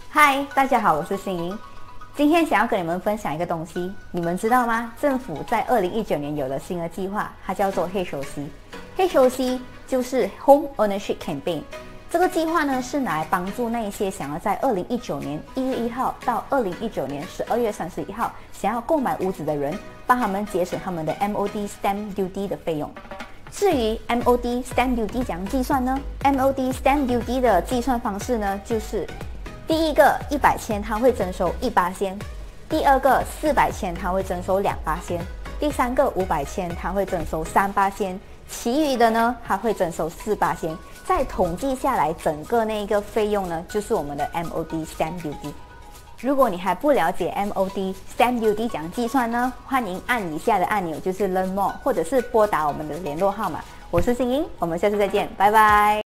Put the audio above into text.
嗨，大家好，我是欣莹。今天想要跟你们分享一个东西，你们知道吗？政府在2019年有了新的计划，它叫做 HOC。HOC 就是 Home Ownership Campaign。这个计划呢是拿来帮助那一些想要在2019年1月1号到2019年12月31号想要购买屋子的人，帮他们节省他们的 MOD Stamp Duty 的费用。至于 MOD Stamp Duty 怎样计算呢？ MOD Stamp Duty 的计算方式呢，就是第一个100千它会征收1%，第二个400千它会征收2%，第三个500千它会征收3%，其余的呢它会征收4%。再统计下来，整个那个费用呢，就是我们的 MOD Stamp Duty。如果你还不了解 MOD Stamp Duty 怎样计算呢？欢迎按以下的按钮，就是 Learn More， 或者是拨打我们的联络号码。我是欣莹，我们下次再见，拜拜。